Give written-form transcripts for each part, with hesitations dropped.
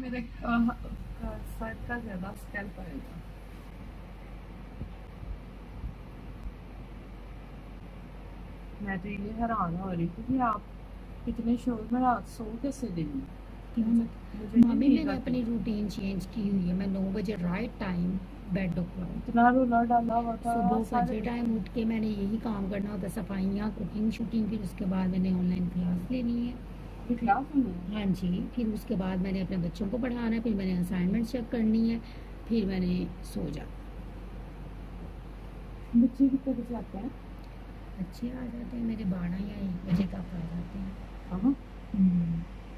मेरे सर का ज्यादा स्कैल्प आएगा। मैं तो ये हैरान हो रही थी कि आप इतने शोर में रात सो कैसे देंगे। क्यों मुझे मुझे नहीं मम्मी, नींद मैंने आती। अपनी रूटीन चेंज की हुई है। मैं 9 बजे राइट टाइम बेड उठा। इतना रोला डाला हुआ था सुबह सारे फजर बच्चे। टाइम उठ के मैंने यही काम करना होता है, सफाइयाँ, कुकिंग शूटिंग। फिर उसके बाद मैंने ऑनलाइन क्लास लेनी है। ये क्लास में है। हाँ जी। फिर उसके बाद मैंने अपने बच्चों को पढ़ाना है, फिर मैंने असाइनमेंट चेक करनी है, फिर मैंने सो जा। बच्चे कितने बजे आते हैं? बच्चे आ जाते हैं मेरे 12 या 1 बजे तक आ जाते हैं। हाँ। हम्म।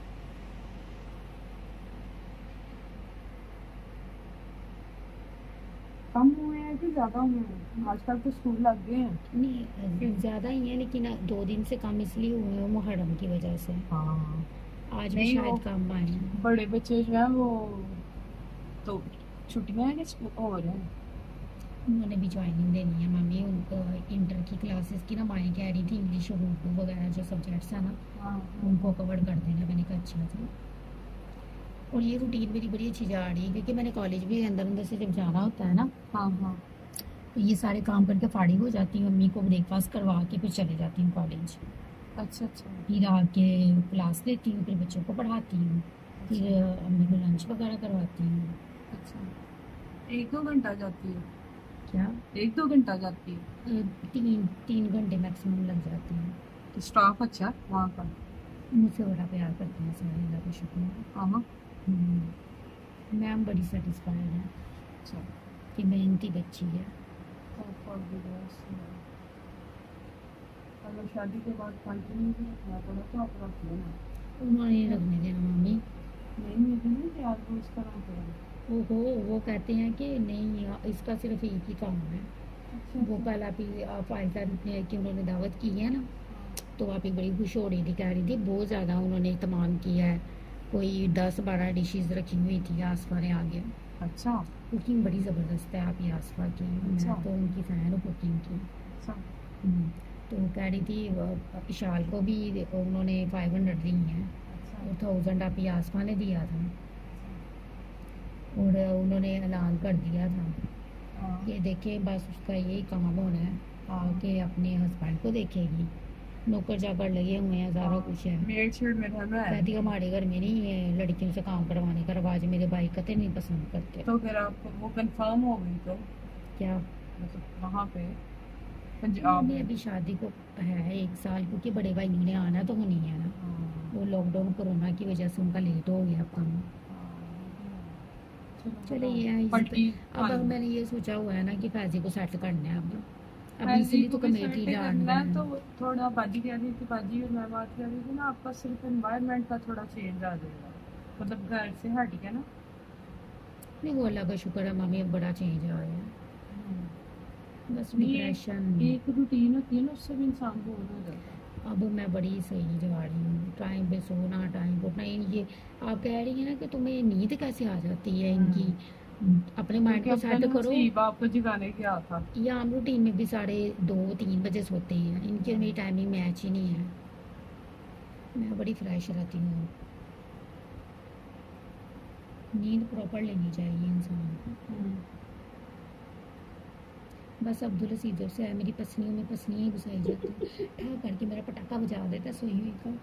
कम हुए हैं कि ज्यादा हुए हैं? आजकल तो स्कूल लग गए हैं। नहीं, ज़्यादा ही है, लेकिन 2 दिन से कम इसलिए हुए हैं मुहर्रम की वजह से। हाँ। आज भी नहीं वो शायद कम आए हैं। बड़े बच्चे जो हैं वो तो छुट्टियां हैं कि स्कूल हो रहे हैं? उन्होंने भी ज्वाइनिंग देनी है मम्मी। उनको इंटर की क्लासेस की ना माएँ कह रही थी, इंग्लिश और उर्दू वगैरह जो सब्जेक्ट्स हैं ना, हाँ उनको कवर कर देना। मैंने कहा अच्छा था। और ये रूटीन मेरी बड़ी अच्छी जा रही है, क्योंकि मैंने कॉलेज भी अंदर अंदर से जब जाना होता है ना, हाँ हाँ। तो ये सारे काम करके फारिग हो जाती हूँ। मम्मी को ब्रेकफास्ट करवा के फिर चले जाती हूँ कॉलेज। अच्छा अच्छा। फिर आके क्लास लेती हूँ, फिर बच्चों को पढ़ाती हूँ, फिर अच्छा अम्मी को लंच वगैरह करवाती हूँ। अच्छा। 1-2 घंटा जाती है? क्या? 1-2 घंटा जाती है? 3 3 घंटे मैक्सिमम लग जाते हैं। तो स्टाफ अच्छा है वहाँ का? मुझसे बड़ा प्यार करते हैं सारे, अल्लाह का शुक्र है। हाँ हाँ। मैम बड़ी सेटिस्फाइड है अच्छा। कि मेहनती बच्ची है। और भी बस। अगर शादी के बाद कंटिन्यू भी रखना पड़ा तो आप रख लेना। उन्होंने नहीं रखने देना मम्मी। नहीं मुझे नहीं कि आपको इस तरह पड़ेगा। ओहो, वो कहते हैं कि नहीं, इसका सिर्फ एक ही काम है। अच्छा वो अच्छा। कल आप आयशा ने कि उन्होंने दावत की है ना, तो आप ही बड़ी खुश हो रही थी, कह रही थी बहुत ज़्यादा उन्होंने इत्मीनान किया है। कोई 10-12 डिशेस रखी हुई थी आसफा ने आगे। अच्छा कुकिंग बड़ी ज़बरदस्त है आप ही आसफा की। अच्छा। मैं तो उनकी फ़ैन हूँ कुकिंग की। अच्छा हम्म, तो कह रही थी विशाल को भी उन्होंने 500 दी हैं, अच्छा। और 1000 आप ही आसफा ने दिया था। और उन्होंने ऐलान कर दिया था हाँ कि देखिए बस उसका यही काम होना है, आके अपने हस्बैंड को देखेगी। नौकर चाकर लगे हुए हैं, सारा हाँ। कुछ है। मेड शेड में रहना है। कहती हमारे घर में नहीं है लड़कियों से काम करवाने का रवाज, मेरे भाई कतई नहीं पसंद करते। तो फिर आपको वो कंफर्म हो गई तो क्या? मतलब वहाँ पे पंजाब मम्मी में? अभी शादी को है 1 साल, क्योंकि बड़े भाई ने आना तो होनी है ना। हाँ वो लॉकडाउन कोरोना की वजह से उनका लेट हो गया अब काम। चले ये है पलटी। अब मैंने ये सोचा हुआ है ना कि फैजी को सेट करना है अब। फैजी इसीलिए को तो भी कमेटी सेट डाल करना रहे है तो हैं। थोड़ा बाजी कह रही थी, बाजी और मैं बात कर रही थी ना, आपका सिर्फ एनवायरनमेंट का थोड़ा चेंज आ जाएगा, मतलब घर से हट के ना। नहीं, वो अल्लाह का शुक्र है मम्मी, अब बड़ा चेंज आया है। बस नहीं डिप्रेशन। एक रूटीन होती है ना, उससे भी इंसान बोर हो जाता है। अब मैं बड़ी सही जा रही हूँ, टाइम पे सोना, टाइम पे उठना। ये आप कह रही हैं ना कि तुम्हें नींद कैसे आ जाती है इनकी। अपने माइंड क्योंकि को अब्दुल सेट करो। नसीब आपको जगाने क्या था। ये आम रूटीन में भी 2:30-3 बजे सोते हैं, इनकी और मेरी टाइमिंग मैच ही नहीं है। मैं बड़ी फ्रेश रहती हूँ। नींद प्रॉपर लेनी चाहिए इंसान को। बस अब्दुल अजीज जब से है मेरी पसलियों में पसलियाँ ही घुसाई जाती हैं। ठा करके मेरा पटाखा बजा देता है सोई हुई का।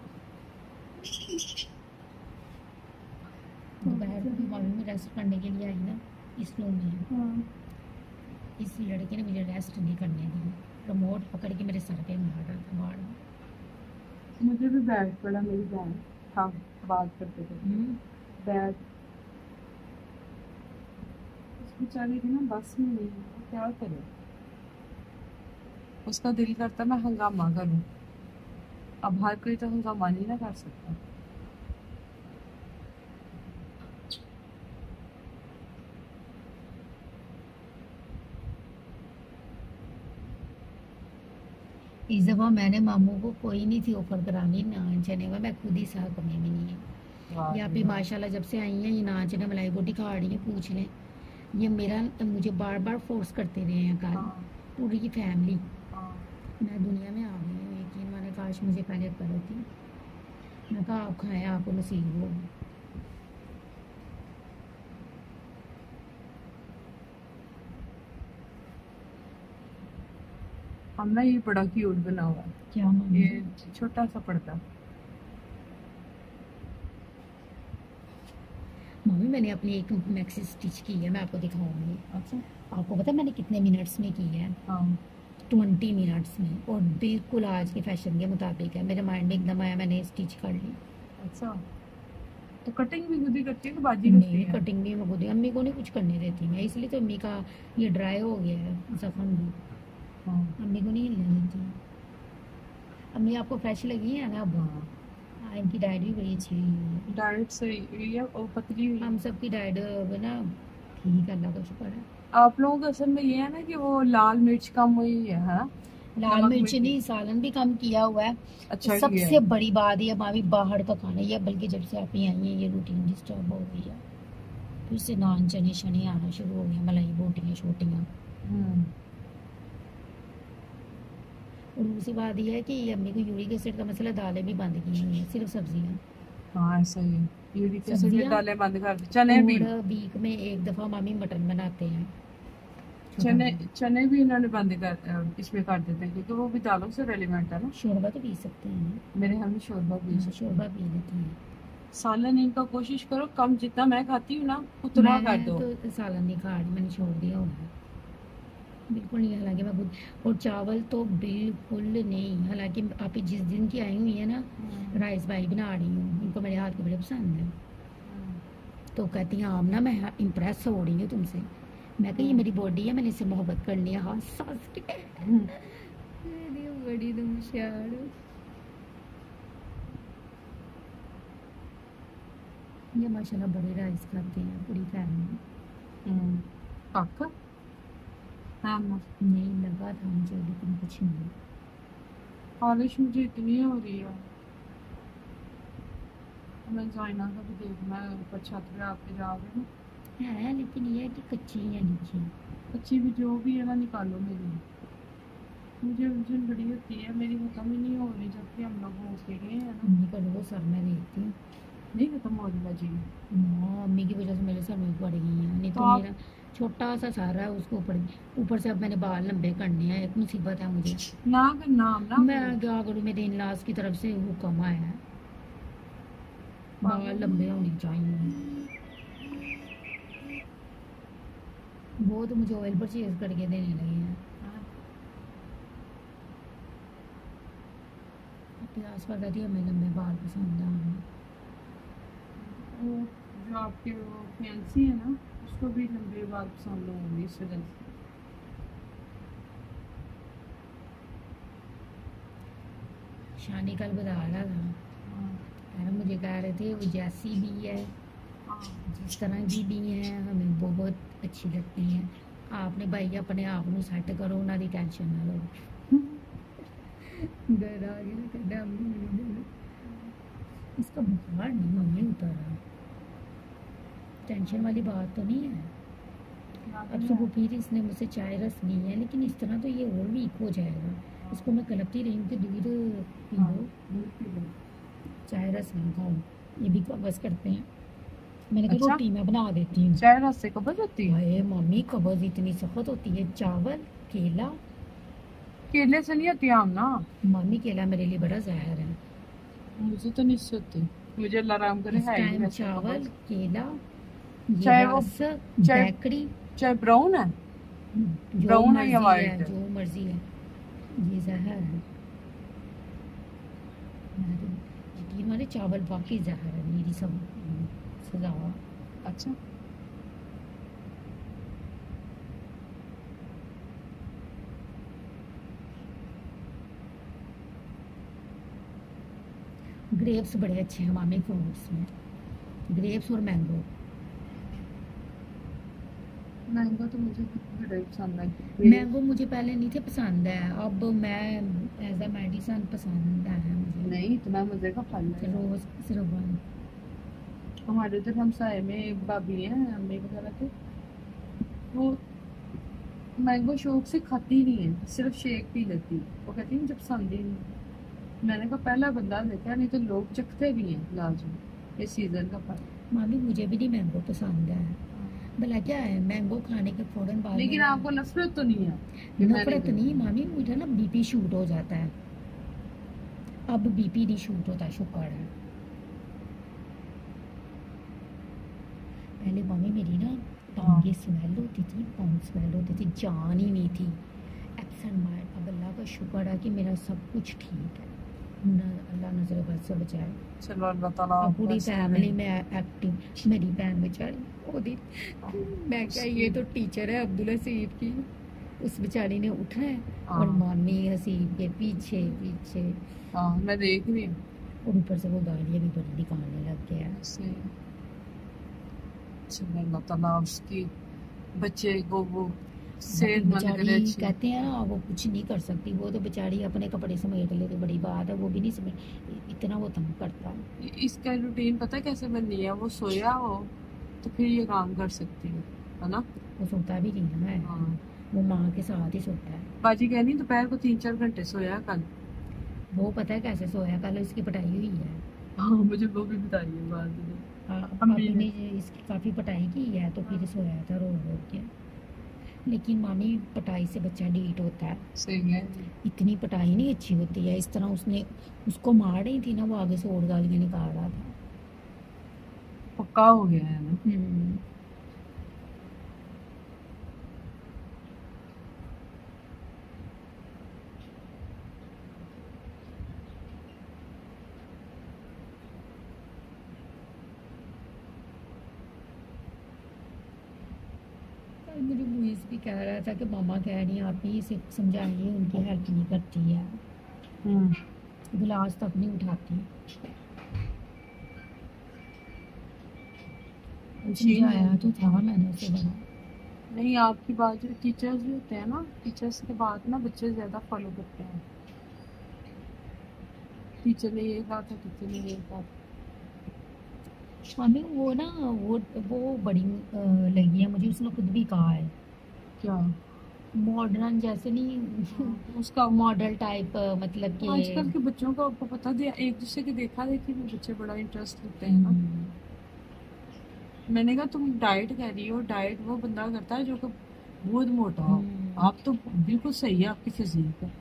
दोपहर को भी मम्मी में रेस्ट करने के लिए आई ना, इस रूम में इस लड़के ने मुझे रेस्ट नहीं करने दी। रिमोट पकड़ के मेरे सर पे मार रहा था बार बार। मुझे भी बैग पड़ा, मेरी बहन हम बात करते थे। बैग उस बेचारी की ना बस में नहीं है, वो क्या करे। उसका दिल करता मैं हंगामा करूं। अब हर कोई तो हंगामा नहीं ना कर सकता। इस दफ़ा मैंने मामू को कोई नहीं थी ऑफर करानी नाचने में, मैं खुद ही साहब में भी नहीं है। यहाँ पे माशाल्लाह जब से आई हैं ये नाचने मलाई बोटी खा रही है, पूछ लें। ये मेरा मुझे बार बार फोर्स करते रहे हैं कल, पूरी की फैमिली। मैं दुनिया में आ गई हूँ, यकीन माने काश मुझे पहले अक्ल होती। मैं कहा आप खाएं, आपको नसीब हो। हम ना ये बड़ा क्यूट बना हुआ है, क्या मामी? ये छोटा सा पर्दा। मामी मैंने अपनी एक मैक्सी स्टिच की है, मैं आपको दिखाऊंगी। अच्छा। आपको पता है मैंने कितने मिनट्स में की है? हाँ 20 मिनट्स में, और बिल्कुल आज के फैशन के मुताबिक है। मेरे माइंड में एकदम आया, मैंने स्टिच कर ली। अच्छा, तो कटिंग भी खुद ही करती है कि बाजी करती नहीं, है? कटिंग भी मैं खुद ही, अम्मी को नहीं कुछ करने देती मैं, इसलिए तो अम्मी का ये ड्राई हो गया है जख्म भी। हाँ अम्मी को नहीं हिलने देती। अम्मी आपको फ्रेश लगी है ना अब? हाँ, इनकी डाइट भी बड़ी अच्छी हुई है। डाइट सही हुई है और पतली हुई हम है। सबकी डाइट अब ना ठीक है, अल्लाह का शुक्र है। आप लोगों का असल में ये है ना कि वो लाल मिर्च कम हुई है हाँ? लाल नमक मिर्च मिर्च नहीं, सालन भी कम किया हुआ है। अच्छा किया सबसे है। बड़ी बात ये मामी, बाहर का खाना ये, बल्कि जब से आप यहाँ आई हैं ये रूटीन डिस्टर्ब हो गई है। फिर से नान चने शने आना शुरू हो गया, मलाई बोटियाँ छोटियाँ। हम्म। और दूसरी बात यह है कि अम्मी को यूरिक एसिड का मसला, दालें भी बंद की हुई हैं, सिर्फ सब्जियाँ। हाँ ऐसा ही है, यूरिक एसिड भी सब्जियाँ डाले बंद कर दे, चने भी। और वीक में एक दफ़ा मामी मटन बनाते हैं, छोटा चने वाला। चने भी इन्होंने बंद कर इसमें कर देते हैं क्योंकि वो भी दालों से रेलिवेंट है ना। शोरबा तो पी सकते हैं। मेरे हम भी शोरबा पी हाँ, सकते शोरबा हैं। पी लेते हैं। सालन इनका कोशिश करो कम, जितना मैं खाती हूँ ना उतना कर मैं दो। तो सालन नहीं खा रही, मैंने छोड़ दिया हुआ है, बिल्कुल नहीं। हालांकि मैं खुद, और चावल तो बिल्कुल नहीं। हालांकि आप जिस दिन की आई हुई है ना, राइस भाई बना रही हूँ, इनको मेरे हाथ के बड़े पसंद है। तो कहती हैं आमना मैं इम्प्रेस हो रही हूँ तुमसे। मैं कही ये मेरी बॉडी है, मैंने इससे मोहब्बत करनी है, हाँ सांस के। अरे बड़ी तुम होशियार हो। ये माशाल्लाह बड़े राइस खाते हैं, पूरी फैमिली। पक्का हाँ ना। नहीं लगा था मुझे, लेकिन कुछ नहीं। पॉलिश मुझे इतनी हो रही है, मैं जाइना का भी देखना है, ऊपर छत पे आपके जा रहे ना। है लेकिन ये है कि कच्ची है नीचे। अच्छी भी जो भी है ना निकालो मेरी, मुझे उलझन बड़ी होती है, मेरी खत्म ही नहीं हो रही जबकि हम लोग होके गए हैं ना। अम्मी का वो सर में देखती हूँ। नहीं खत्म हो रही जी। हाँ, अम्मी की वजह से मेरे सर में पड़ गई हैं, नहीं तो तो आप मेरा छोटा सा सारा है उसको ऊपर। ऊपर से अब मैंने बाल लंबे करने हैं, एक मुसीबत है मुझे। ना करना हम ना मैं क्या करूँ, मेरे इन लाज की तरफ से हुक्म आया है, बाल लंबे होने चाहिए। वो तो मुझे ऑयल परचेज करके देने लगे हैं। अपने आस पास आती है, हमें लंबे बाल पसंद है। वो जो आपके वो फैंसी है ना उसको भी लंबे बाल पसंद होंगे इस वजह से। शानी कल बता रहा था, यार मुझे कह रहे थे वो जैसी भी है, जिस तरह की भी है, हमें बहुत अच्छी लगती हैं। आपने भाई अपने आप को सेट करो, ना दी टेंशन ना लो। घर आ गया कहता अम्मी इसका बुखार नहीं मम्मी उतरा, टेंशन वाली बात तो नहीं है। अब सुबह फिर इसने मुझसे चाय रस ली है, लेकिन इस तरह तो ये और वीक हो जाएगा। इसको मैं कलपती रही हूँ कि दूध पी लो, चाय रस ना खाओ, ये भी कब्ज करते हैं। मैंने कहा अच्छा? रोटी मैं बना देती हूँ। चाय रस से कब्ज होती है? हाय मम्मी, कब्ज इतनी सख्त होती है। चावल, केला। केले से नहीं होती आम ना? मम्मी केला मेरे लिए बड़ा जहर है। मुझे तो नहीं होती, मुझे अल्लाह राम करे इस है ही टाइम वैसे चावल, कब्ज। केला, चाहे ये वो रस, चाहे बेकरी, चाहे ब्राउन है, जो ब्राउन है या मर्जी वाइट है, है? जो मर्जी है, ये जहर है। मैं तो यकीन माने चावल वाकई जहर है, मेरी सब सजा। अच्छा ग्रेप्स बड़े अच्छे हैं मामी फ्रूट्स में, ग्रेप्स और मैंगो। मैंगो तो मुझे बड़े पसंद है। मैंगो मुझे पहले नहीं थे पसंद है, अब मैं एज अ मेडिसन पसंद है मुझे। नहीं इतना मजे का फल है। रोज सिर्फ हमारे उधर हमसाए में भाभी हैं अम्मी वगैरह के, वो मैंगो शौक से खाती नहीं है, सिर्फ शेक पी लेती है। वो कहती है मुझे पसंद ही नहीं। मैंने कहा पहला बंदा देखा, नहीं तो लोग चखते भी हैं लाजमी, ये सीजन का फल। मामी मुझे भी नहीं मैंगो पसंद है। भला क्या है, मैंगो खाने के फौरन बाद लेकिन में आपको नफरत तो नहीं है कि मैं नफरत नहीं नहीं करती? मामी, मुझे ना बीपी शूट हो जाता है। अब बीपी नहीं शूट होता, शुक्र है। पहले मम्मी मेरी ना हाँ। टांगे स्वेल होती थी, पाँव स्वेल होती थी, जान ही नहीं थी। Absent mind. अब अल्लाह का शुक्र है कि मेरा सब कुछ ठीक है ना, अल्लाह नजर बद से बचाए। चलो अल्लाह ताला अब आपको पूरी ऐसे फैमिली रहे। में एक्टिव। मेरी बहन बेचारी वो दिन, मैं क्या, ये उसकी। तो टीचर है अब्दुल हसीब की, उस बेचारी ने उठना है और हाँ। मामी हसीब के पीछे पीछे, हाँ मैं देख रही हूँ। और ऊपर से वो गालियाँ भी बड़ी निकालने लग गया। ऐसे। चलो अल्लाह ताला उसकी बच्चे को वो बाकी सेहतमंद बेचारी करे, अच्छी। कहते हैं ना, वो कुछ नहीं कर सकती, वो तो बेचारी अपने कपड़े समेट ले तो बड़ी बात है, वो भी नहीं समेट, इतना वो तंग करता है। इसका रूटीन पता है कैसे बननी है? वो सोया हो तो फिर ये काम कर सकती है ना? वो सोता भी नहीं ना है, हाँ। वो माँ के साथ ही सोता है। बाजी कह रही दोपहर को 3-4 घंटे सोया कल। वो पता है कैसे सोया, कल इसकी पिटाई हुई है। हाँ मुझे वो भी बताइए बाद में। हाँ, अम्मी अभी ने। ने इसकी काफ़ी पिटाई की है, तो फिर सोया था रो रो के। लेकिन मामी, पिटाई से बच्चा डीट होता है। सही है। इतनी पिटाई नहीं अच्छी होती है, इस तरह उसने उसको मार रही थी ना, वो आगे से और गालियाँ निकाल रहा था। पक्का हो गया है ना? हम्म। और मुझे मुइज़ भी कह रहा था कि मामा कह रही हैं, आप ही इसे समझाइए, उनकी हेल्प नहीं करती है, हम्म। गिलास तक नहीं उठाती। मशीन है। समझाया तो था मैंने उसे बड़ा। नहीं, आपकी बात जो टीचर्स भी होते हैं ना, टीचर्स के बाद ना बच्चे ज्यादा फॉलो करते हैं। टीचर ने ये कहा था, टीचर ने ये कहा था। मामी वो ना, वो बड़ी लगी है मुझे, उसने खुद भी कहा है। क्या? मॉडर्न जैसे नहीं, उसका मॉडल टाइप, मतलब कि आजकल के बच्चों को आपको पता दिया, एक दूसरे की देखा देखी में बच्चे बड़ा इंटरेस्ट लेते हैं ना। मैंने कहा तुम डाइट कह रही हो, डाइट वो बंदा करता है जो कि बहुत मोटा हो। आप तो बिल्कुल सही है, आपकी फिजिक है।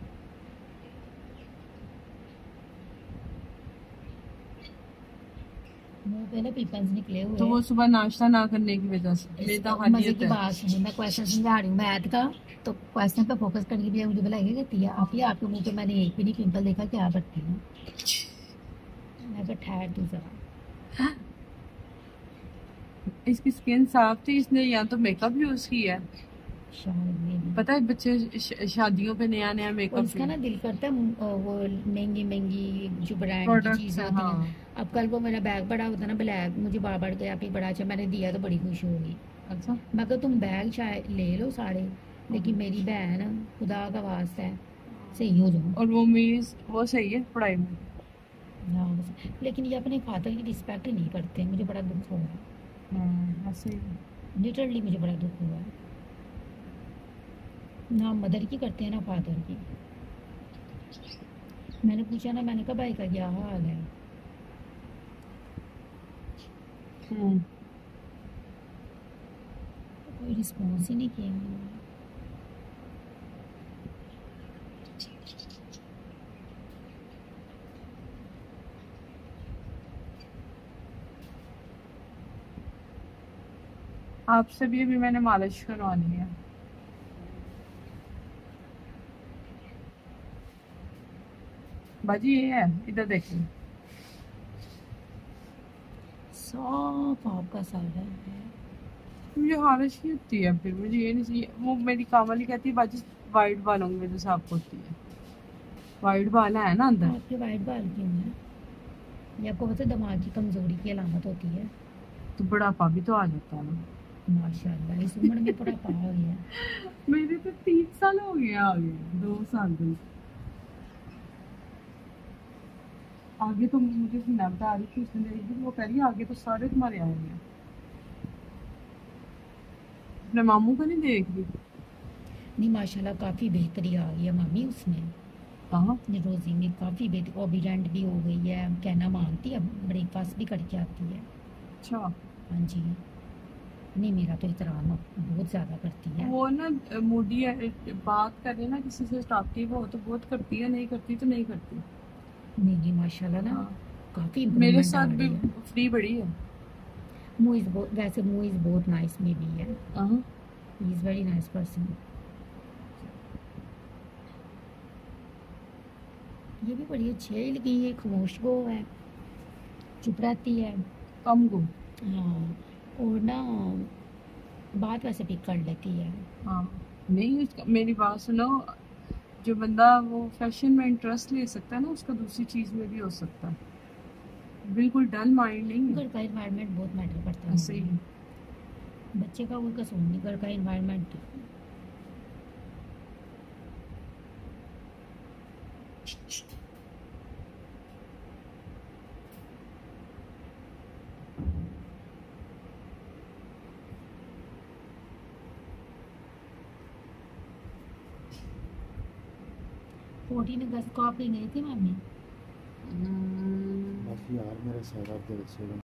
मुंह पे ना पिंपल्स निकले हुए तो वो हैं। सुबह नाश्ता ना करने की वजह से मैदा खाली मजे की होता है। बात सुनिए, मैं क्वेश्चन समझा रही हूँ मैथ का, तो क्वेश्चन पे फोकस करने की बजाय मुझे बुलाएगी कहती है, आप ही आपके मुंह पे मैंने एक भी नहीं पिंपल देखा, क्या करती हूँ। मैं कहा ठहर तू जरा। इसकी स्किन साफ थी, इसने या तो मेकअप यूज किया है। शायद ये भी। पता है बच्चे शादियों पे नया नया और मेकअप इसका ना दिल करता है वो महंगी महंगी जो ब्रांड की प्रोडक्ट्स चीज़ है। होती हाँ। हैं। अब कल वो मेरा बैग बड़ा होता ना ब्लैक, मुझे बार बार के आप ही बड़ा, अच्छा मैंने दिया तो बड़ी खुश होगी। अच्छा। मैं कहा तुम बैग शायद ले लो सारे, लेकिन मेरी बहन, खुदा का वास्ता है, सही हो जाओ। और वो मीज वो सही है पढ़ाई में। हाँ बस, लेकिन ये अपने फादर की रिस्पेक्ट ही नहीं करते, मुझे बड़ा दुख हुआ। ऐसे ही। लिटरली मुझे बड़ा दुख हुआ। ना मदर की करते हैं ना फादर की। मैंने पूछा ना, मैंने कहा भाई का क्या हाल है। हम्म। कोई रिस्पॉन्स ही नहीं किया मैंने। आपसे भी अभी मैंने मालिश करवानी है। बाजी ये है, इधर देखिए। साफ आपका सर है। मुझे खारिश ही होती है, फिर मुझे ये नहीं चाहिए। वो मेरी कामली कहती है बाजी वाइट बालों की वजह से आपको होती है। वाइट बाल है ना अंदर। आपके वाइट बाल क्यों है? ये आपको पता है दिमाग की कमजोरी की अलामत होती है। तो बुढ़ापा भी तो आ जाता है ना। माशाल्लाह इस उम्र में बुढ़ापा आ गया। मेरे तो 3 साल हो गए, आगे 2 साल भी। आगे तो मुझे सुना बता रही थी उसने, मेरी वो कह रही है आगे तो सारे तुम्हारे आएंगे। अपने मामू को नहीं देख रही? नहीं माशाल्लाह काफ़ी बेहतरी आ गई है मामी उसमें। हाँ। ये रोज़ी में काफ़ी बेहतरी, ओबिडेंट भी हो गई है, कहना मानती है, ब्रेकफास्ट भी करके आती है। अच्छा। हाँ जी। नहीं, मेरा तो एहतराम बहुत ज़्यादा करती है। वो ना मूडी है, बात करे ना किसी से टॉकिव हो तो बहुत करती है, नहीं करती तो नहीं करती। नहीं माशाल्लाह ना, हाँ, काफ़ी मेरे इम्प्रूवमेंट आ साथ भी रही है। फ्री बड़ी है। मूइज़ बहुत, वैसे मूइज़ बहुत नाइस में भी है, हाँ, he is very nice person. ये भी बड़ी अच्छी है, लेकिन ये खामोश गो है, चुप रहती है। कम गो। हाँ, और ना बात वैसे भी कर लेती है। हाँ, नहीं मेरी बात सुनो, जो बंदा वो फैशन में इंटरेस्ट ले सकता है ना, उसका दूसरी चीज में भी हो सकता है। बिल्कुल डल माइंड नहीं है। घर का इन्वायरमेंट बहुत मैटर करता है ऐसे ही। मम्मी। बच्चे का कोई कसूर नहीं, घर का इन्वायरमेंट। फोर्टीन अगस्त को आप कहीं गई थी मम्मी? बस यार मेरा सर दर्द से